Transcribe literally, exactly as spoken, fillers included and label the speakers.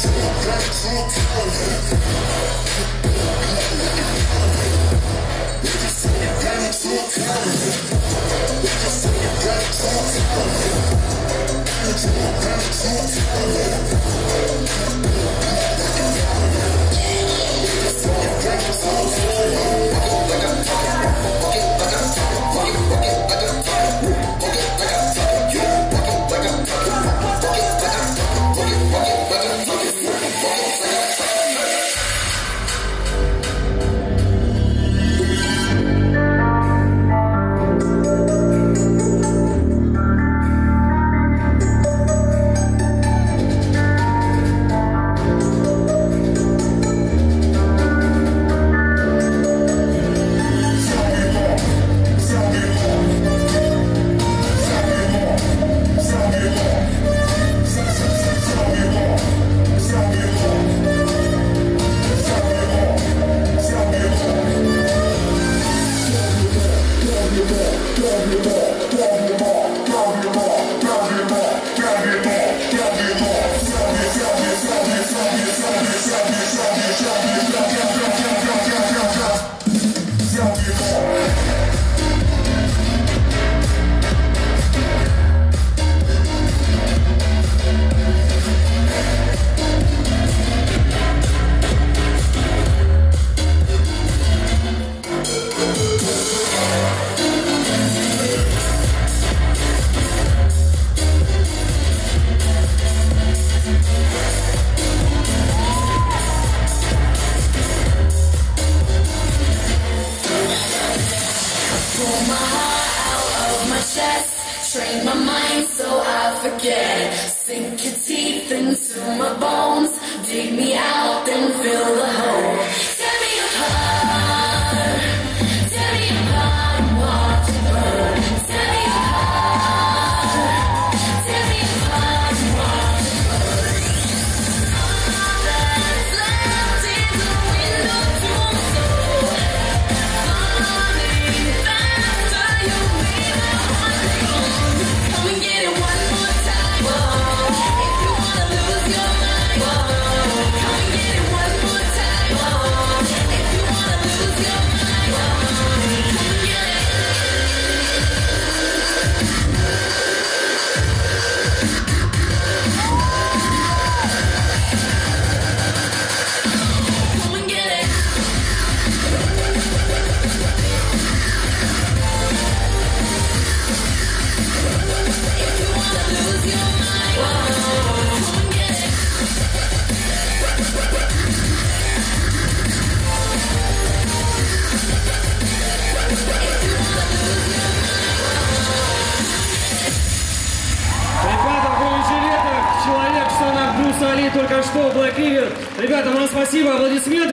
Speaker 1: Train my mind so I forget. Sink your teeth into my bones. Dig me out, then fill the hole. Tear me apart. Tear me apart and watch it burn. Tear me apart. Tear me apart and watch it burn. All that's left is a window to my soul. Falling faster, you leave my heart alone. Come and get it one more time. Whoa. If you wanna lose your mind. Whoa. Come and get it one more time. Whoa. If you wanna lose your mind. Whoa. Come and get it. Come and get it. If you wanna lose your mind. Whoa. Come and get it.
Speaker 2: Ребята, в жилетах человек, что на Брюса Ли только что, Black River. Ребята, вам спасибо, аплодисменты.